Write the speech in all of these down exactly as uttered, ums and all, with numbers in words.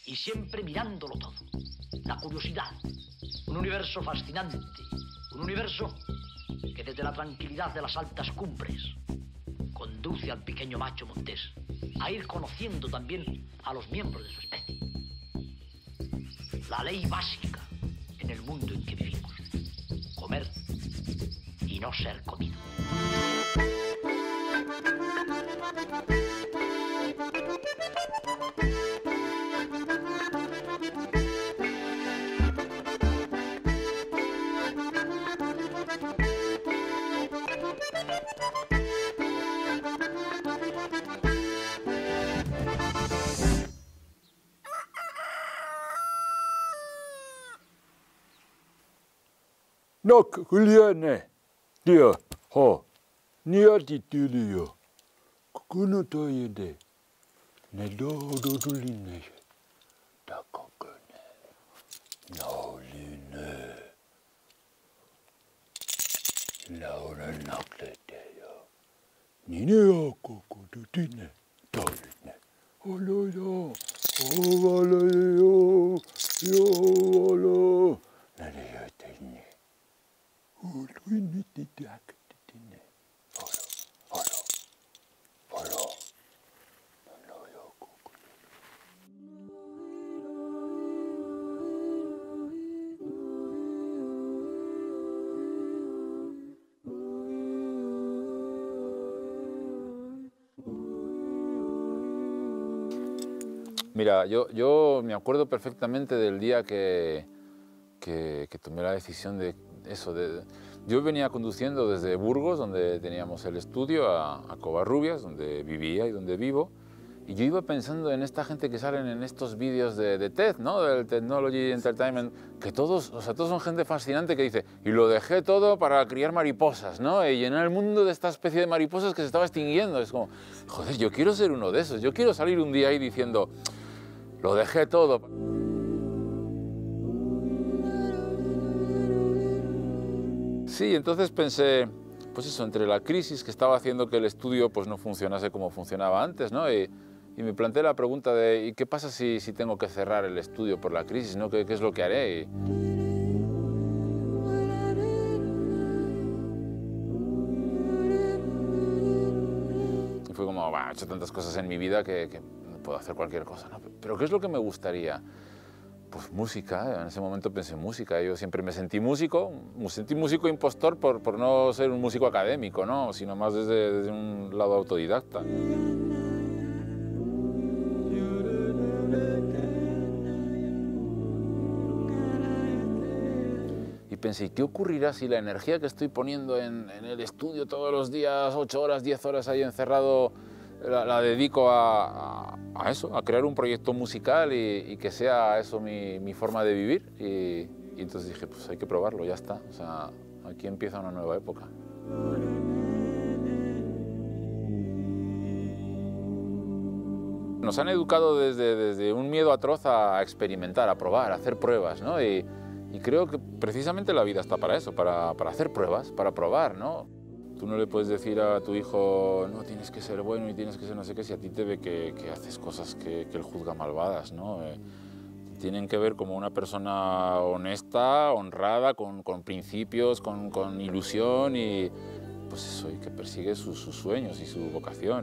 y siempre mirándolo todo. La curiosidad, un universo fascinante, un universo que desde la tranquilidad de las altas cumbres conduce al pequeño macho montés a ir conociendo también a los miembros de su especie. La ley básica en el mundo en que vivimos: comer y no ser comido. Nok Juliane, dia, ho, nia titulio, kuno toyede, ne do do do line, da kokone, no line, laura nakleteo, nine akoko tutine, toline, olo yo, ovalo yo, yo olo, nane yo tine. Mira, yo, yo me acuerdo perfectamente del día que, que, que tomé la decisión de eso. De, yo venía conduciendo desde Burgos, donde teníamos el estudio, a, a Covarrubias, donde vivía y donde vivo, y yo iba pensando en esta gente que salen en estos vídeos de, de TED, ¿no? Del Technology Entertainment, que todos, o sea, todos son gente fascinante que dice, y lo dejé todo para criar mariposas, ¿no? Y llenar el mundo de esta especie de mariposas que se estaba extinguiendo. Es como, joder, yo quiero ser uno de esos, yo quiero salir un día ahí diciendo, lo dejé todo. Sí, entonces pensé, pues eso, entre la crisis que estaba haciendo que el estudio pues no funcionase como funcionaba antes, ¿no? Y, y me planteé la pregunta de, ¿y qué pasa si, si tengo que cerrar el estudio por la crisis, ¿no? ¿Qué, qué es lo que haré? Y, y fue como, bah, he hecho tantas cosas en mi vida que, que no puedo hacer cualquier cosa, ¿no? Pero ¿qué es lo que me gustaría? Pues música, en ese momento pensé música, yo siempre me sentí músico, me sentí músico impostor por, por no ser un músico académico, ¿no? Sino más desde, desde un lado autodidacta. Y pensé, ¿qué ocurrirá si la energía que estoy poniendo en, en el estudio todos los días, ocho horas, diez horas ahí encerrado, la, la dedico a, a, a eso, a crear un proyecto musical y, y que sea eso mi, mi forma de vivir? Y, y entonces dije, pues hay que probarlo, ya está. O sea, aquí empieza una nueva época. Nos han educado desde, desde un miedo atroz a experimentar, a probar, a hacer pruebas, ¿no? Y, y creo que precisamente la vida está para eso, para, para hacer pruebas, para probar, ¿no? Tú no le puedes decir a tu hijo, no, tienes que ser bueno y tienes que ser no sé qué, si a ti te ve que, que haces cosas que, que él juzga malvadas, ¿no? Eh, tienen que ver como una persona honesta, honrada, con, con principios, con, con ilusión y pues eso, y que persigue sus, sus sueños y su vocación.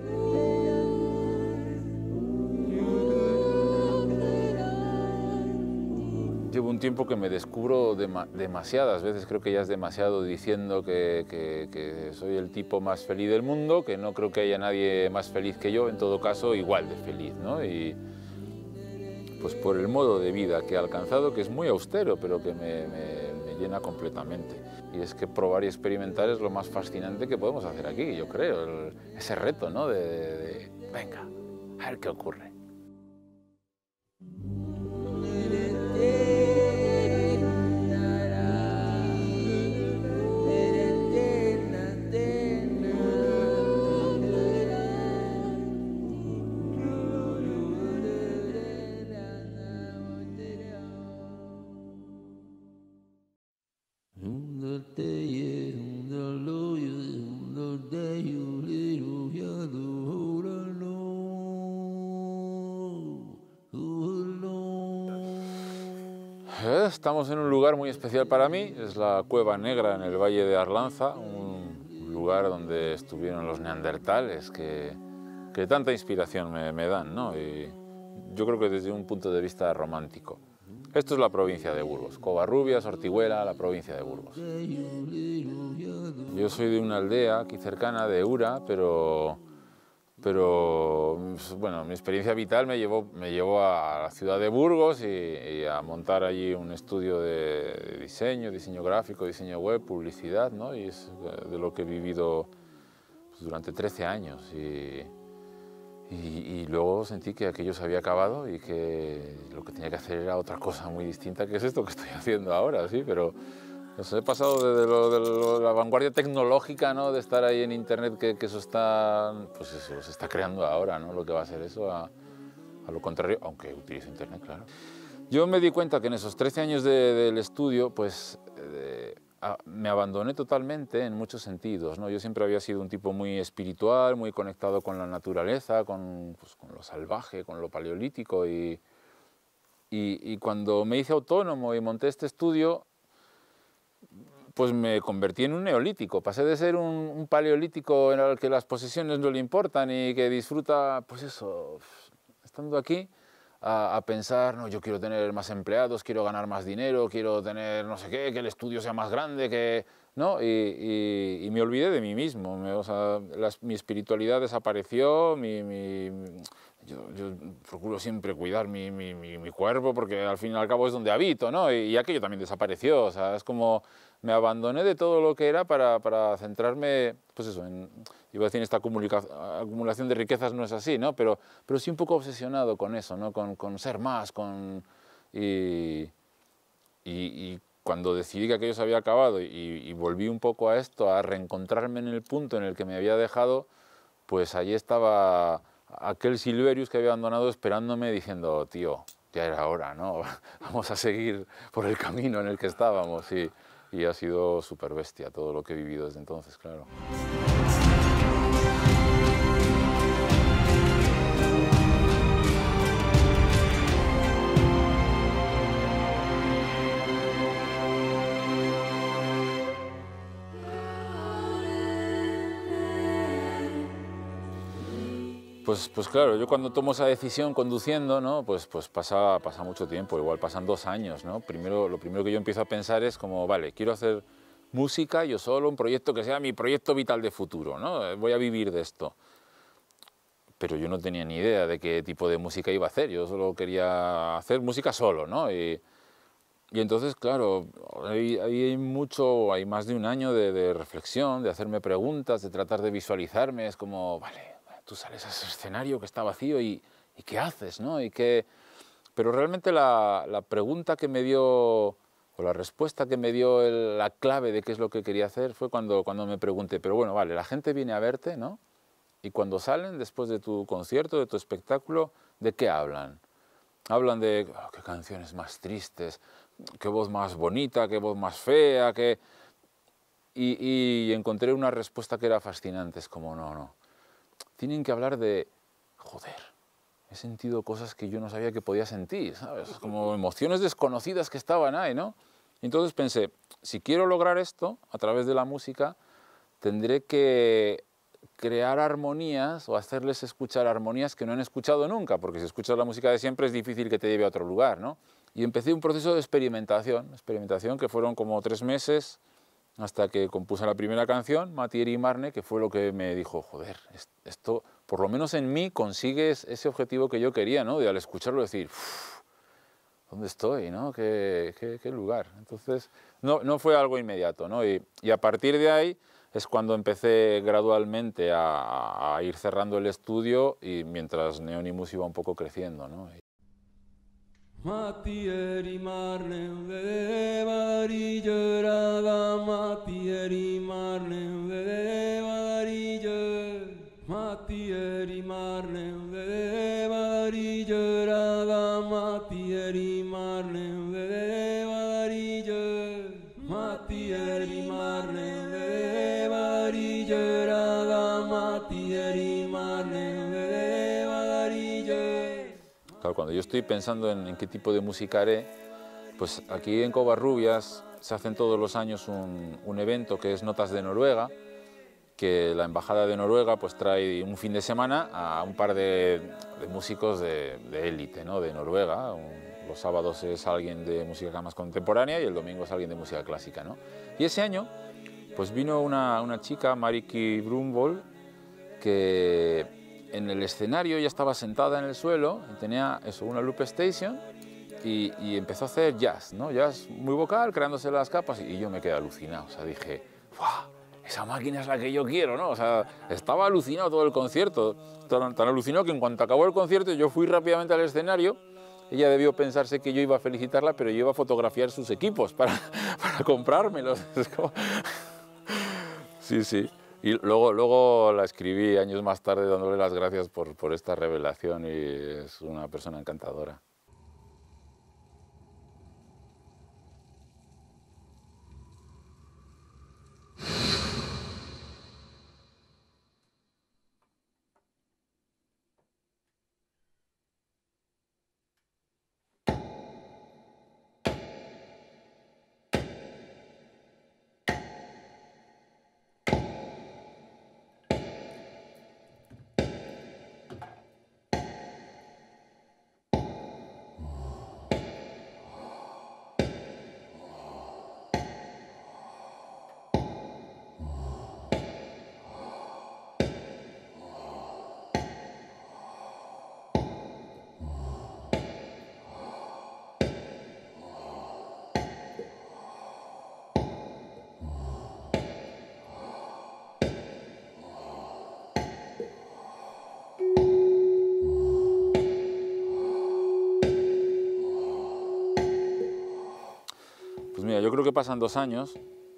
Llevo un tiempo que me descubro dema demasiadas veces, creo que ya es demasiado, diciendo que, que, que soy el tipo más feliz del mundo, que no creo que haya nadie más feliz que yo, en todo caso igual de feliz, ¿no? Y pues por el modo de vida que he alcanzado, que es muy austero, pero que me, me, me llena completamente. Y es que probar y experimentar es lo más fascinante que podemos hacer aquí, yo creo, el, ese reto, ¿no? De, de, de, venga, a ver qué ocurre. Alone. estamos en un lugar muy especial para mí, es la Cueva Negra en el Valle de Arlanza, un lugar donde estuvieron los neandertales que, que tanta inspiración me, me dan, ¿no? Y yo creo que desde un punto de vista romántico. Esto es la provincia de Burgos, Covarrubias, Ortiguela, la provincia de Burgos. Yo soy de una aldea aquí cercana, de Ura, pero, pero bueno, mi experiencia vital me llevó, me llevó a la ciudad de Burgos y, y a montar allí un estudio de, de diseño, diseño gráfico, diseño web, publicidad, ¿no? Y es de lo que he vivido pues, durante trece años. Y, Y, y luego sentí que aquello se había acabado y que lo que tenía que hacer era otra cosa muy distinta, que es esto que estoy haciendo ahora, sí, pero pues, he pasado de, lo, de, lo, de la vanguardia tecnológica, ¿no? De estar ahí en Internet, que, que eso está, pues eso se está creando ahora, ¿no? Lo que va a ser eso, a, a lo contrario, aunque utilizo Internet, claro. Yo me di cuenta que en esos trece años de, del estudio, pues eh, a, me abandoné totalmente en muchos sentidos, ¿no? Yo siempre había sido un tipo muy espiritual, muy conectado con la naturaleza, con, pues, con lo salvaje, con lo paleolítico, y, y, y cuando me hice autónomo y monté este estudio, pues me convertí en un neolítico. Pasé de ser un, un paleolítico en el que las posesiones no le importan y que disfruta, pues eso, estando aquí, A, a pensar, no, yo quiero tener más empleados, quiero ganar más dinero, quiero tener no sé qué, que el estudio sea más grande, que, ¿no? Y, y, y me olvidé de mí mismo, me, o sea, las, mi espiritualidad desapareció, mi, mi, yo, yo procuro siempre cuidar mi, mi, mi, mi cuerpo porque al fin y al cabo es donde habito, ¿no? Y, y aquello también desapareció, o sea, es como me abandoné de todo lo que era para, para centrarme, pues eso, en... Iba a decir, esta acumulación de riquezas no es así, ¿no? Pero, pero sí un poco obsesionado con eso, ¿no? Con, con ser más, con... Y, y, y cuando decidí que aquello se había acabado y, y volví un poco a esto, a reencontrarme en el punto en el que me había dejado, pues allí estaba aquel Silverius que había abandonado esperándome diciendo, tío, ya era hora, ¿no? Vamos a seguir por el camino en el que estábamos. Y, y ha sido súper bestia todo lo que he vivido desde entonces, claro. Pues, pues claro, yo cuando tomo esa decisión conduciendo, ¿no? pues, pues pasa, pasa mucho tiempo, igual pasan dos años, ¿no? Primero, lo primero que yo empiezo a pensar es como, vale, quiero hacer música yo solo, un proyecto que sea mi proyecto vital de futuro, ¿no? Voy a vivir de esto. Pero yo no tenía ni idea de qué tipo de música iba a hacer, yo solo quería hacer música solo, ¿no? Y, y entonces, claro, hay, hay mucho, hay más de un año de, de reflexión, de hacerme preguntas, de tratar de visualizarme, es como, vale, tú sales a ese escenario que está vacío y, y ¿qué haces? ¿No? Y qué... Pero realmente la, la pregunta que me dio, o la respuesta que me dio el, la clave de qué es lo que quería hacer fue cuando, cuando me pregunté, pero bueno, vale, la gente viene a verte, ¿no? Y cuando salen después de tu concierto, de tu espectáculo, ¿de qué hablan? Hablan de oh, qué canciones más tristes, qué voz más bonita, qué voz más fea, qué... Y, y encontré una respuesta que era fascinante, es como, no, no. Tienen que hablar de, joder, he sentido cosas que yo no sabía que podía sentir, ¿sabes? Como emociones desconocidas que estaban ahí, ¿no? Entonces pensé, si quiero lograr esto a través de la música, tendré que crear armonías o hacerles escuchar armonías que no han escuchado nunca, porque si escuchas la música de siempre es difícil que te lleve a otro lugar, ¿no? Y empecé un proceso de experimentación, experimentación que fueron como tres meses, hasta que compuse la primera canción, Matière y Marne, que fue lo que me dijo, joder, esto, por lo menos en mí, consigues ese objetivo que yo quería, ¿no? De al escucharlo decir, ¿dónde estoy, no? ¿Qué, qué, qué lugar? Entonces, no, no fue algo inmediato, ¿no? Y, y a partir de ahí es cuando empecé gradualmente a, a ir cerrando el estudio y mientras Neonimus iba un poco creciendo, ¿no? Matière y Marne de Badarilla, Matière y Marne de Badarilla, Matière y Marne de Badarilla, Matière y Marne de Badarilla, Matière y Marne de Badarilla, Matière y Marne de Badarilla. Claro, cuando yo estoy pensando en, en qué tipo de música haré, Pues aquí en Covarrubias se hacen todos los años un, un evento que es Notas de Noruega, que la Embajada de Noruega pues trae un fin de semana a un par de, de músicos de élite, ¿no? De Noruega. Un, los sábados es alguien de música más contemporánea y el domingo es alguien de música clásica, ¿no? Y ese año pues vino una, una chica, Mariki Brunvoll, que en el escenario ya estaba sentada en el suelo, tenía eso, una loop station y, y empezó a hacer jazz, ¿no? Jazz muy vocal, creándose las capas, y yo me quedé alucinado, o sea, dije, ¡guau! Esa máquina es la que yo quiero, ¿no? O sea, estaba alucinado todo el concierto, tan, tan alucinado que en cuanto acabó el concierto yo fui rápidamente al escenario. Ella debió pensarse que yo iba a felicitarla, pero yo iba a fotografiar sus equipos para, para comprármelos. Es como... Sí, sí. Y luego, luego la escribí años más tarde dándole las gracias por, por esta revelación, y es una persona encantadora. Pues mira, yo creo que pasan dos años,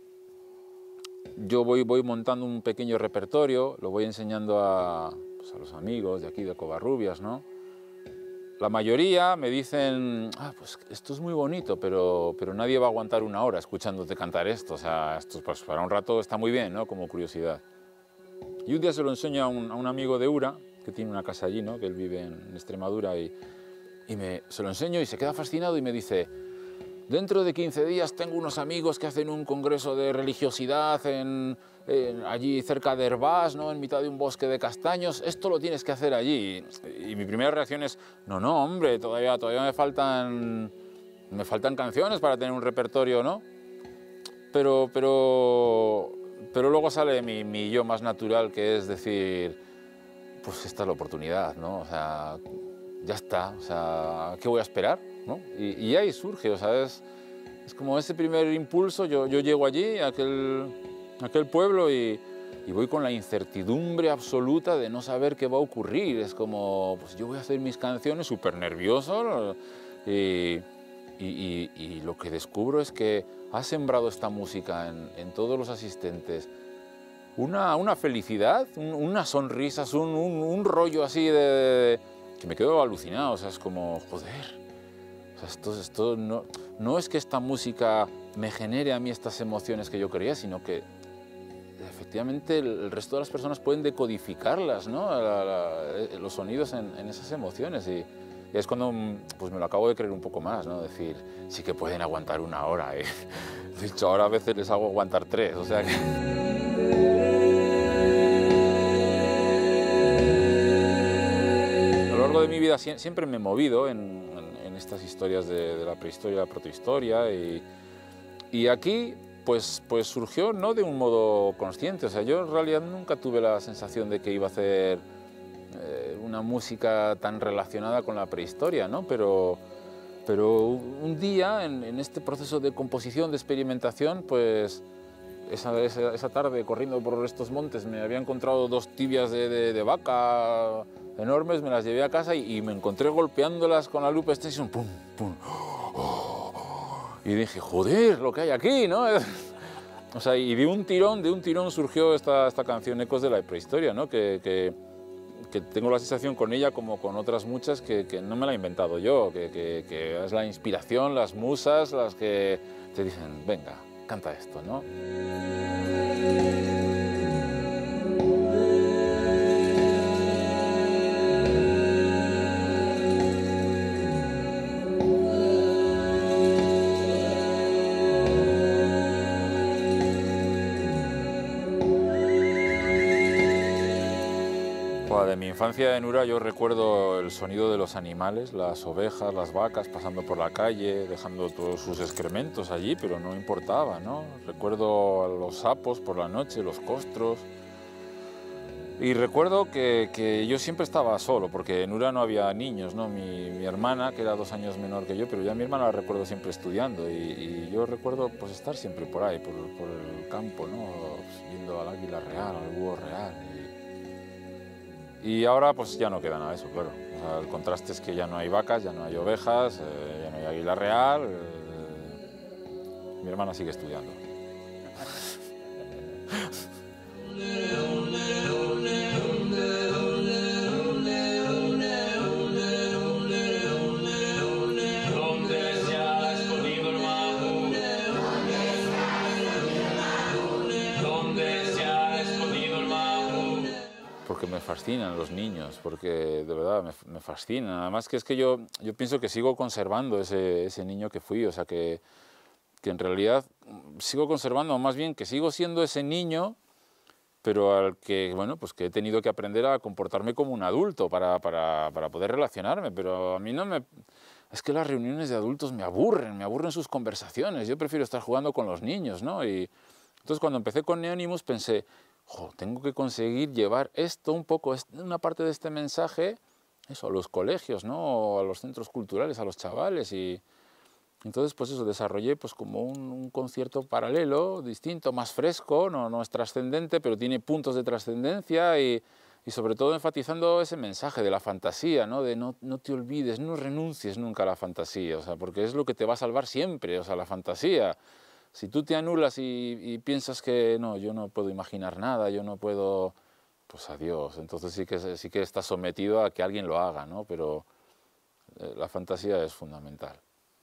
yo voy, voy montando un pequeño repertorio, lo voy enseñando a, pues a los amigos de aquí de Covarrubias, ¿no? La mayoría me dicen, ah, pues esto es muy bonito, pero, pero nadie va a aguantar una hora escuchándote cantar esto, o sea, esto pues para un rato está muy bien, ¿no? Como curiosidad. Y un día se lo enseño a un, a un amigo de Ura, que tiene una casa allí, ¿no? Que él vive en Extremadura, y, y me, se lo enseño y se queda fascinado y me dice, dentro de quince días tengo unos amigos que hacen un congreso de religiosidad en, en, allí cerca de Herbás, ¿no? En mitad de un bosque de castaños, esto lo tienes que hacer allí. Y, y mi primera reacción es, no, no, hombre, todavía, todavía me faltan, me faltan canciones para tener un repertorio, ¿no? Pero, pero, pero luego sale mi, mi yo más natural, que es decir, pues esta es la oportunidad, ¿no? O sea, ya está, o sea, ¿qué voy a esperar? ¿No? Y, y ahí surge, o sea, es, es como ese primer impulso, yo, yo llego allí, a aquel, a aquel pueblo, y, y voy con la incertidumbre absoluta de no saber qué va a ocurrir. Es como, pues yo voy a hacer mis canciones súper nervioso, y, y, y, y lo que descubro es que ha sembrado esta música en, en todos los asistentes una, una felicidad, un, unas sonrisas, un, un, un rollo así de, de, que me quedo alucinado, o sea, es como, joder. O sea, esto, esto no, no es que esta música me genere a mí estas emociones que yo quería, sino que efectivamente el, el resto de las personas pueden decodificarlas, ¿no? La, la, los sonidos en, en esas emociones. Y, y es cuando pues, me lo acabo de creer un poco más, ¿no? Decir, sí que pueden aguantar una hora, ¿eh? De hecho, ahora a veces les hago aguantar tres, o sea que... A lo largo de mi vida siempre me he movido en, en estas historias de, de la prehistoria, la protohistoria, y, y aquí pues, pues surgió no de un modo consciente, o sea, yo en realidad nunca tuve la sensación de que iba a hacer eh, una música tan relacionada con la prehistoria, ¿no? Pero, pero un día en, en este proceso de composición, de experimentación, pues esa, esa, esa tarde corriendo por estos montes me había encontrado dos tibias de, de, de vaca enormes, me las llevé a casa y, y me encontré golpeándolas con la loop station, pum, pum, y dije, joder, lo que hay aquí, ¿no? O sea, y de un tirón, de un tirón surgió esta, esta canción Ecos de la Prehistoria, ¿no? Que, que, que tengo la sensación con ella, como con otras muchas, que, que no me la he inventado yo, que, que, que es la inspiración, las musas, las que te dicen, venga, canta esto, ¿no? Joder, de mi infancia en Ura yo recuerdo el sonido de los animales, las ovejas, las vacas pasando por la calle, dejando todos sus excrementos allí, pero no importaba, ¿no? Recuerdo a los sapos por la noche, los costros. Y recuerdo que, que yo siempre estaba solo, porque en Ura no había niños, ¿no? Mi, mi hermana, que era dos años menor que yo, pero ya mi hermana la recuerdo siempre estudiando, y, y yo recuerdo pues estar siempre por ahí, por, por el campo, ¿no? Pues, viendo al águila real, al búho real. Y, y ahora pues ya no queda nada de eso, claro. O sea, el contraste es que ya no hay vacas, ya no hay ovejas, eh, ya no hay águila real. Eh, mi hermana sigue estudiando. Porque me fascinan los niños, porque de verdad me, me fascinan. Además que es que yo, yo pienso que sigo conservando ese, ese niño que fui, o sea que, que en realidad sigo conservando, o más bien que sigo siendo ese niño, pero al que, bueno, pues que he tenido que aprender a comportarme como un adulto para, para, para poder relacionarme, pero a mí no me... Es que las reuniones de adultos me aburren, me aburren sus conversaciones, yo prefiero estar jugando con los niños, ¿no? Y entonces cuando empecé con Neonimus pensé, jo, tengo que conseguir llevar esto un poco, una parte de este mensaje, eso, a los colegios, ¿no? A los centros culturales, a los chavales, y entonces pues eso, desarrollé pues como un, un concierto paralelo, distinto, más fresco, no, no es trascendente, pero tiene puntos de trascendencia y, y sobre todo enfatizando ese mensaje de la fantasía, ¿no? De no, no te olvides, no renuncies nunca a la fantasía, o sea, porque es lo que te va a salvar siempre, o sea, la fantasía. Si tú te anulas y, y piensas que no, yo no puedo imaginar nada, yo no puedo, pues adiós. Entonces sí que, sí que estás sometido a que alguien lo haga, ¿no? Pero eh, la fantasía es fundamental.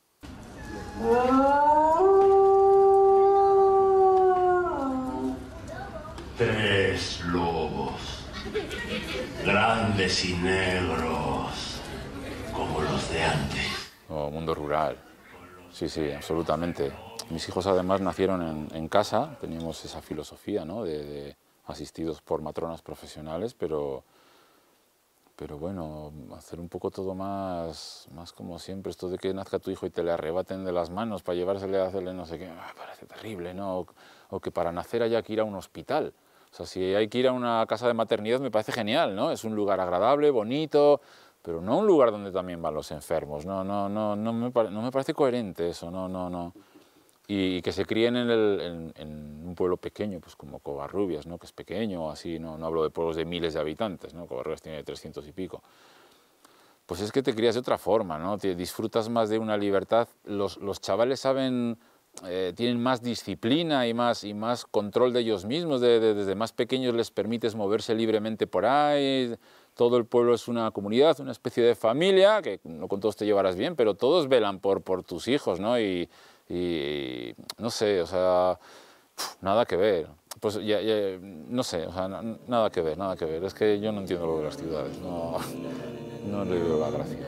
Tres lobos, grandes y negros, como los de antes. Oh, mundo rural. Sí, sí, absolutamente. Mis hijos además nacieron en, en casa, teníamos esa filosofía, ¿no? de, de asistidos por matronas profesionales, pero, pero bueno, hacer un poco todo más, más como siempre, esto de que nazca tu hijo y te le arrebaten de las manos para llevársele a hacerle no sé qué, ah, parece terrible, ¿no? O, o que para nacer haya que ir a un hospital. O sea, si hay que ir a una casa de maternidad me parece genial, ¿no? Es un lugar agradable, bonito, pero no un lugar donde también van los enfermos, no, no, no, no, me, pare, no me parece coherente eso, no, no, no. Y, y que se críen en, el, en, en un pueblo pequeño, pues como Covarrubias, ¿no? Que es pequeño, así, no, no hablo de pueblos de miles de habitantes, ¿no? Covarrubias tiene trescientos y pico. Pues es que te crías de otra forma, ¿no? Te disfrutas más de una libertad, los, los chavales saben, eh, tienen más disciplina y más, y más control de ellos mismos, de, de, desde más pequeños les permites moverse libremente por ahí. Todo el pueblo es una comunidad, una especie de familia, que no con todos te llevarás bien, pero todos velan por, por tus hijos, ¿no? Y, y no sé, o sea, nada que ver. Pues ya, ya, no sé, o sea, nada que ver, nada que ver. Es que yo no entiendo lo de las ciudades, no, no le veo la gracia.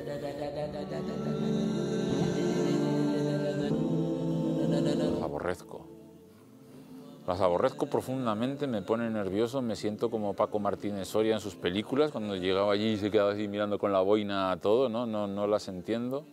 Las aborrezco. Las aborrezco profundamente, me pone nervioso, me siento como Paco Martínez Soria en sus películas, cuando llegaba allí y se quedaba así mirando con la boina a todo, ¿no? No, no las entiendo.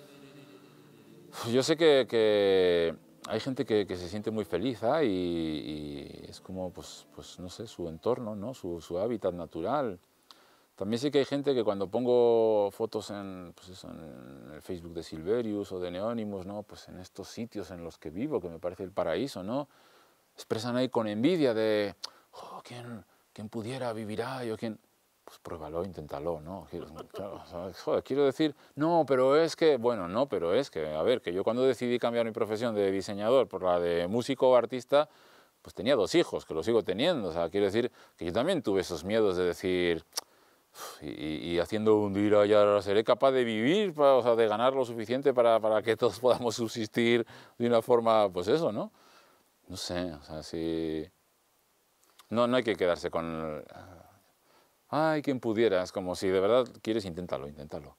Yo sé que, que hay gente que, que se siente muy feliz, ¿eh? y, y es como, pues, pues, no sé, su entorno, ¿no? Su, su hábitat natural. También sé que hay gente que cuando pongo fotos en, pues eso, en el Facebook de Silverius o de Neonimus, ¿no? Pues en estos sitios en los que vivo, que me parece el paraíso, ¿no? Expresan ahí con envidia de, oh, ¿quién, quién pudiera vivir ahí? O quién... Pues pruébalo, inténtalo, ¿no? Claro, joder, quiero decir, no, pero es que, bueno, no, pero es que, a ver, que yo cuando decidí cambiar mi profesión de diseñador por la de músico o artista, pues tenía dos hijos, que lo sigo teniendo, o sea, quiero decir que yo también tuve esos miedos de decir, y, y haciendo un día ya seré capaz de vivir, para, o sea, de ganar lo suficiente para, para que todos podamos subsistir de una forma, pues eso, ¿no? No sé, o sea, si... No, no hay que quedarse con... Ay, quien pudiera, es como si de verdad quieres, inténtalo, inténtalo.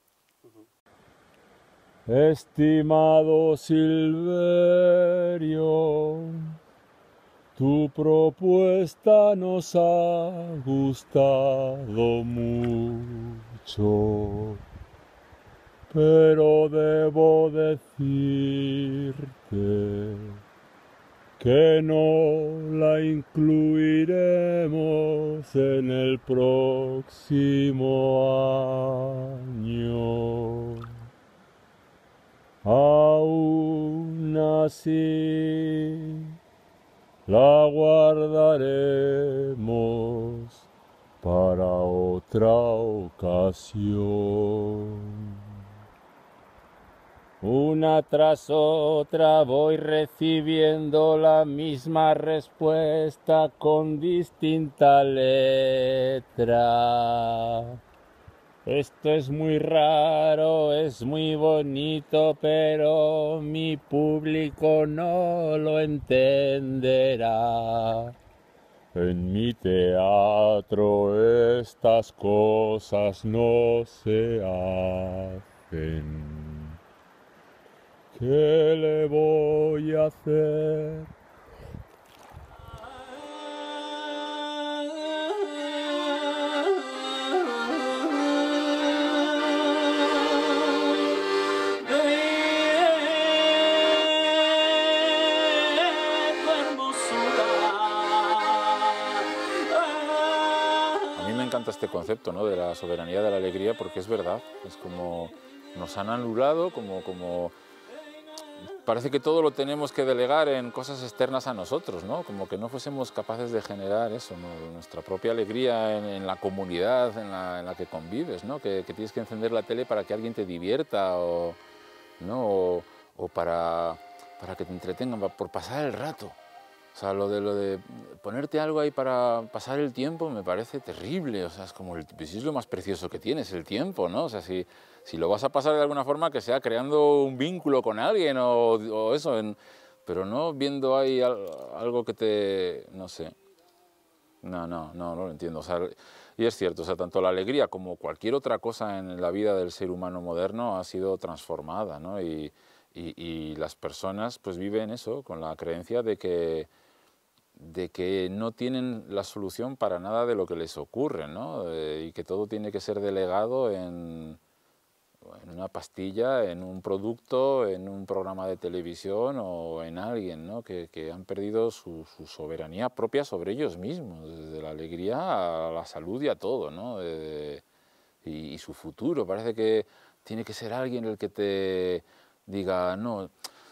Estimado Silverio, Tu propuesta nos ha gustado mucho, pero debo decirte que no la incluiremos en el próximo año. Aún así, la guardaremos para otra ocasión. Una tras otra voy recibiendo la misma respuesta con distinta letra. Esto es muy raro, es muy bonito, pero mi público no lo entenderá. En mi teatro estas cosas no se hacen. ¿Qué le voy a hacer? A mí me encanta este concepto, ¿no?, de la soberanía de la alegría, porque es verdad, es como nos han anulado, como, como parece que todo lo tenemos que delegar en cosas externas a nosotros, ¿no? Como que no fuésemos capaces de generar eso, ¿no?, nuestra propia alegría en, en la comunidad en la, en la que convives, ¿no? Que, que tienes que encender la tele para que alguien te divierta o, ¿no?, o, o para, para que te entretengan, por pasar el rato. O sea, lo de, lo de ponerte algo ahí para pasar el tiempo me parece terrible. O sea, es como, el, pues es lo más precioso que tienes, el tiempo, ¿no? O sea, si, si lo vas a pasar de alguna forma, que sea creando un vínculo con alguien o, o eso, en, pero no viendo ahí algo que te, no sé. No, no, no, no lo entiendo. O sea, y es cierto, o sea, tanto la alegría como cualquier otra cosa en la vida del ser humano moderno ha sido transformada, ¿no? Y, y, y las personas pues viven eso, con la creencia de que de que no tienen la solución para nada de lo que les ocurre, ¿no? Eh, y que todo tiene que ser delegado en, en una pastilla, en un producto, en un programa de televisión o en alguien, ¿no?, que, que han perdido su, su soberanía propia sobre ellos mismos, desde la alegría a la salud y a todo, ¿no? De, y, y su futuro. Parece que tiene que ser alguien el que te diga, no,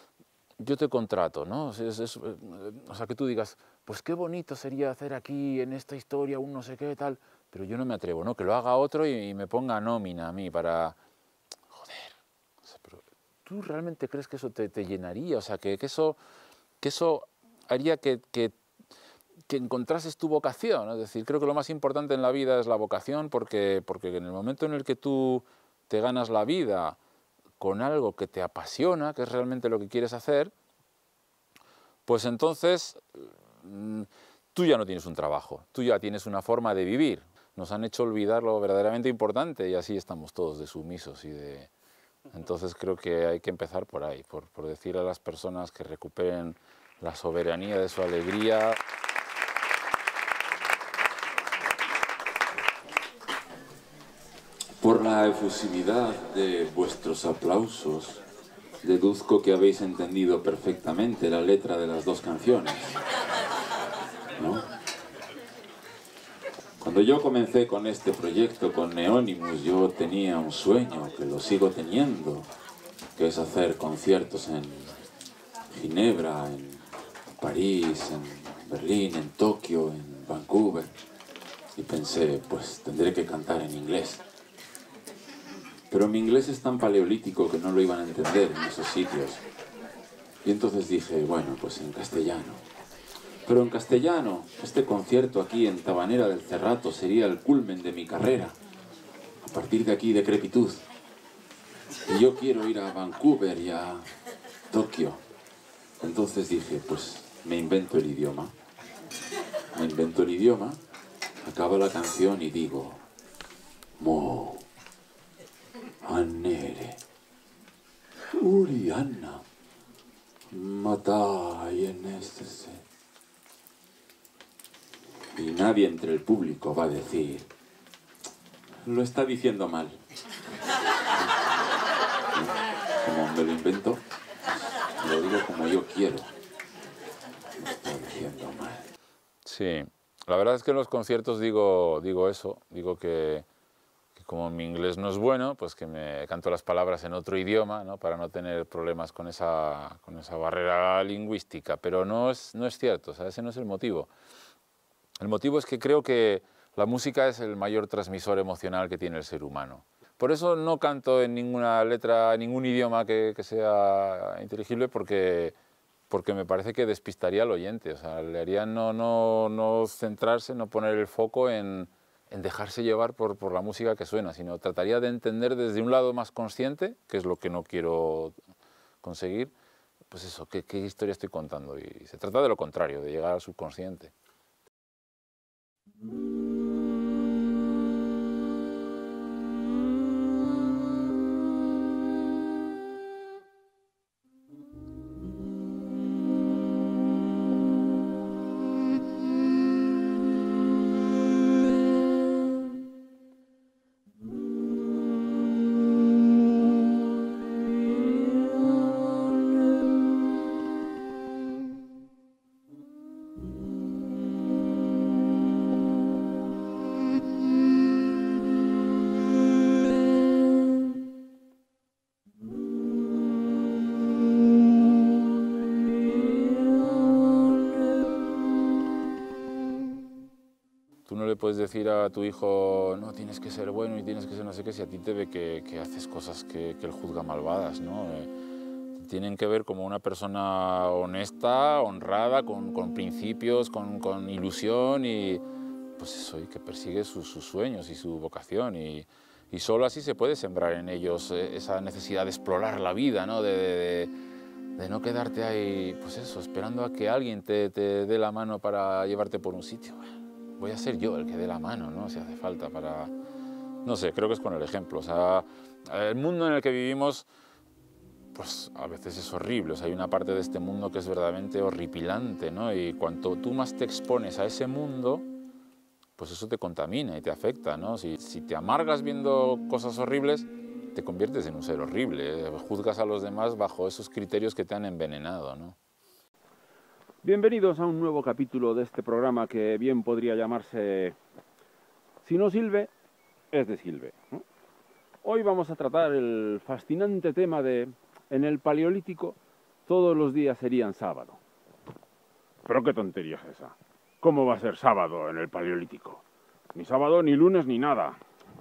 yo te contrato, ¿no? Es, es, es, o sea, que tú digas, pues qué bonito sería hacer aquí en esta historia un no sé qué tal, pero yo no me atrevo, ¿no? Que lo haga otro y, y me ponga nómina a mí para... Joder, o sea, pero ¿tú realmente crees que eso te, te llenaría? O sea, que, que, eso, que eso haría que, que, que encontrases tu vocación, ¿no? Es decir, creo que lo más importante en la vida es la vocación, porque, porque en el momento en el que tú te ganas la vida con algo que te apasiona, que es realmente lo que quieres hacer, pues entonces tú ya no tienes un trabajo, tú ya tienes una forma de vivir. Nos han hecho olvidar lo verdaderamente importante y así estamos todos de sumisos y de... Entonces creo que hay que empezar por ahí, por, por decir a las personas que recuperen la soberanía de su alegría. Por la efusividad de vuestros aplausos, deduzco que habéis entendido perfectamente la letra de las dos canciones, ¿no? Cuando yo comencé con este proyecto, con Neonimus, yo tenía un sueño, que lo sigo teniendo, que es hacer conciertos en Ginebra, en París, en Berlín, en Tokio, en Vancouver. Y pensé, pues tendré que cantar en inglés. Pero mi inglés es tan paleolítico que no lo iban a entender en esos sitios. Y entonces dije, bueno, pues en castellano. Pero en castellano, este concierto aquí en Tabanera del Cerrato sería el culmen de mi carrera. A partir de aquí, decrepitud. Y yo quiero ir a Vancouver y a Tokio. Entonces dije, pues me invento el idioma. Me invento el idioma, acaba la canción y digo, Mo, Annere, Uriana, Matai en este se. Y nadie entre el público va a decir, lo está diciendo mal. Como me lo invento, lo digo como yo quiero. Lo está diciendo mal. Sí, la verdad es que en los conciertos digo, digo eso, digo que, que como mi inglés no es bueno, pues que me canto las palabras en otro idioma, ¿no? Para no tener problemas con esa, con esa barrera lingüística, pero no es, no es cierto, o sea, ese no es el motivo. El motivo es que creo que la música es el mayor transmisor emocional que tiene el ser humano. Por eso no canto en ninguna letra, en ningún idioma que, que sea inteligible, porque, porque me parece que despistaría al oyente. O sea, le haría no, no, no centrarse, no poner el foco en, en dejarse llevar por, por la música que suena, sino trataría de entender desde un lado más consciente, que es lo que no quiero conseguir, pues eso, qué, qué historia estoy contando. Y se trata de lo contrario, de llegar al subconsciente. Tú no le puedes decir a tu hijo, no, tienes que ser bueno y tienes que ser no sé qué, si a ti te ve que, que haces cosas que, que él juzga malvadas, ¿no? Eh, tienen que ver como una persona honesta, honrada, con, con principios, con, con ilusión y, pues eso, y que persigue sus, sus sueños y su vocación. Y, y solo así se puede sembrar en ellos esa necesidad de explorar la vida, ¿no? De, de, de no quedarte ahí, pues eso, esperando a que alguien te, te dé la mano para llevarte por un sitio. Voy a ser yo el que dé la mano, ¿no? Si hace falta para... No sé, creo que es con el ejemplo. O sea, el mundo en el que vivimos, pues a veces es horrible. O sea, hay una parte de este mundo que es verdaderamente horripilante, ¿no? Y cuanto tú más te expones a ese mundo, pues eso te contamina y te afecta, ¿no? Si, si te amargas viendo cosas horribles, te conviertes en un ser horrible. Juzgas a los demás bajo esos criterios que te han envenenado, ¿no? Bienvenidos a un nuevo capítulo de este programa que bien podría llamarse Si no Silve, es de Silve, ¿no? Hoy vamos a tratar el fascinante tema de en el Paleolítico todos los días serían sábado. ¿Pero qué tontería es esa? ¿Cómo va a ser sábado en el Paleolítico? Ni sábado, ni lunes, ni nada.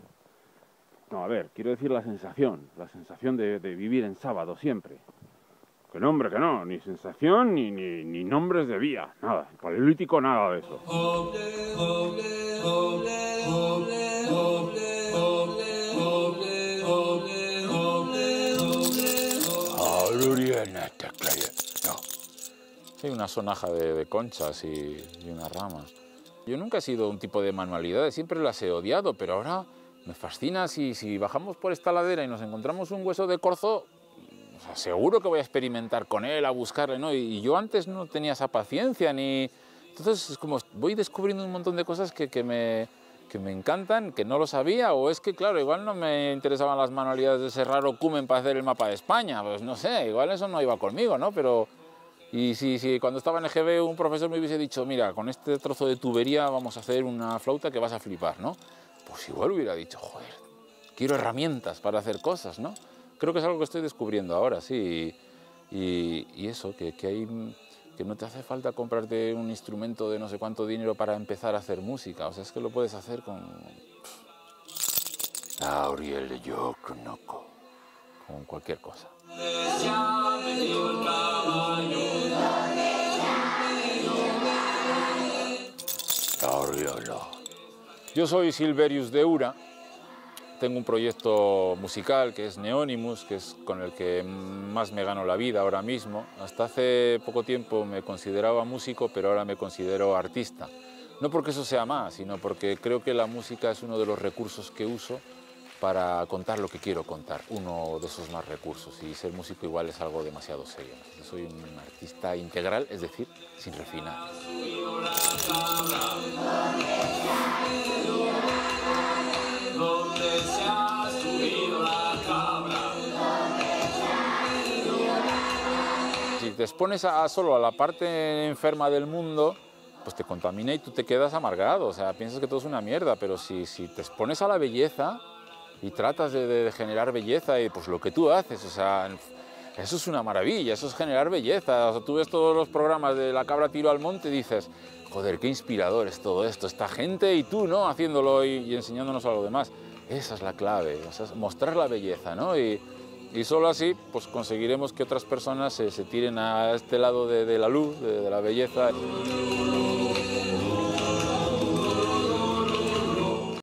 No, a ver, quiero decir la sensación, la sensación de, de vivir en sábado siempre. Que no, hombre, que no, ni sensación, ni, ni, ni nombres de vía, nada, el Paleolítico nada de eso. Sí, una sonaja de, de conchas y, y unas ramas. Yo nunca he sido un tipo de manualidades, siempre las he odiado, pero ahora me fascina si, si bajamos por esta ladera y nos encontramos un hueso de corzo. O sea, seguro que voy a experimentar con él, a buscarle, ¿no? Y yo antes no tenía esa paciencia, ni... Entonces, es como voy descubriendo un montón de cosas que, que, me, que me encantan, que no lo sabía, o es que, claro, igual no me interesaban las manualidades de ese raro cumen para hacer el mapa de España, pues no sé, igual eso no iba conmigo, ¿no? Pero... Y si, si cuando estaba en E G B un profesor me hubiese dicho, mira, con este trozo de tubería vamos a hacer una flauta que vas a flipar, ¿no? Pues igual hubiera dicho, joder, quiero herramientas para hacer cosas, ¿no? Creo que es algo que estoy descubriendo ahora, sí, y, y eso, que, que, hay, que no te hace falta comprarte un instrumento de no sé cuánto dinero para empezar a hacer música, o sea, es que lo puedes hacer con... Auriel yo conozco, con cualquier cosa. Yo soy Silverius de Ura. Tengo un proyecto musical que es Neonimus, que es con el que más me gano la vida ahora mismo. Hasta hace poco tiempo me consideraba músico, pero ahora me considero artista. No porque eso sea más, sino porque creo que la música es uno de los recursos que uso para contar lo que quiero contar, uno de esos más recursos. Y ser músico igual es algo demasiado serio. Yo soy un artista integral, es decir, sin refinar. Si te expones a, a solo a la parte enferma del mundo, pues te contamina y tú te quedas amargado, o sea, piensas que todo es una mierda, pero si, si te expones a la belleza y tratas de, de generar belleza, y pues lo que tú haces, o sea, eso es una maravilla, eso es generar belleza. O sea, tú ves todos los programas de La cabra tiro al monte y dices, joder, qué inspirador es todo esto, esta gente y tú, ¿no?, haciéndolo y, y enseñándonos a los demás. Esa es la clave, o sea, mostrar la belleza, ¿no? Y, y solo así pues conseguiremos que otras personas se, se tiren a este lado de, de la luz, de, de la belleza.